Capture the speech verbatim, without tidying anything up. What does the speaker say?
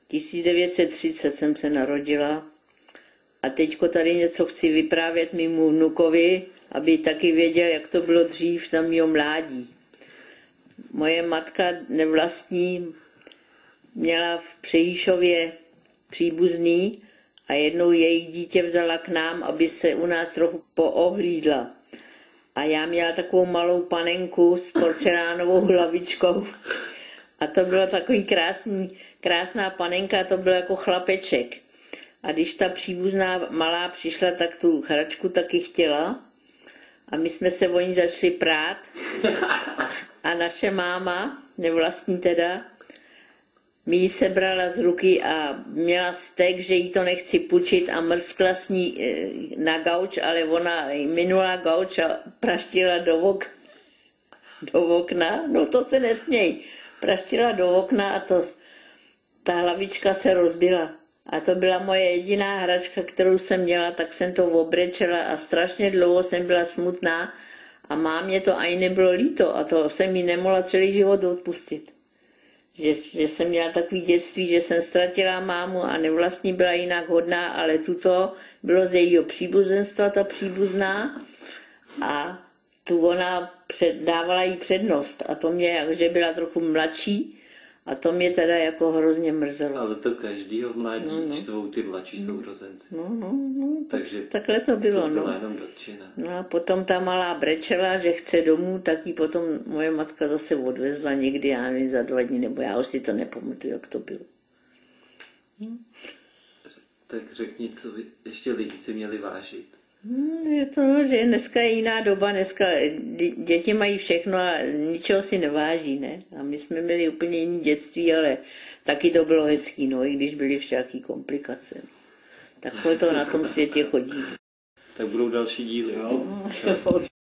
tisíc devět set třicet jsem se narodila a teďko tady něco chci vyprávět mému vnukovi, aby taky věděl, jak to bylo dřív za mýho mládí. Moje matka nevlastní měla v Přehyšově příbuzný a jednou jejich dítě vzala k nám, aby se u nás trochu poohlídla. A já měla takovou malou panenku s porcelánovou hlavičkou. A to byla takový krásný, krásná panenka, to byl jako chlapeček. A když ta příbuzná malá přišla, tak tu hračku taky chtěla. A my jsme se o ní začali prát. A naše máma, nevlastní teda, mi ji sebrala z ruky a měla stek, že jí to nechci půjčit a mrskla s ní na gauč, ale ona minula gauč a praštila do, ok, do okna. No to se nesměj. Praštila do okna a to, ta hlavička se rozbila. A to byla moje jediná hračka, kterou jsem měla, tak jsem to obrečela a strašně dlouho jsem byla smutná a mámě to ani nebylo líto a to jsem mi nemohla celý život odpustit. Že, že jsem měla takový dětství, že jsem ztratila mámu a nevlastní byla jinak hodná, ale tuto bylo z jejího příbuzenstva, ta příbuzná a tu ona před, dávala jí přednost a to mě, že byla trochu mladší a to mě teda jako hrozně mrzelo. Ale to každýho v mládí no, no. štvou ty mladší sourozenci. No, no, no, takže takhle to bylo. To byla no. jenom dotčena. No a potom ta malá brečela, že chce domů, tak ji potom moje matka zase odvezla někdy, já nevím, za dva dny, nebo já už si to nepamatuju, jak to bylo. Hm. Tak řekni, co by ještě lidi si měli vážit. Hm, je to, že dneska je jiná doba, dneska děti mají všechno a ničeho si neváží, ne? A my jsme měli úplně jiné dětství, ale taky to bylo hezký, no, i když byly všaký komplikace. Takhle to na tom světě chodí. Tak budou další díly, jo? No,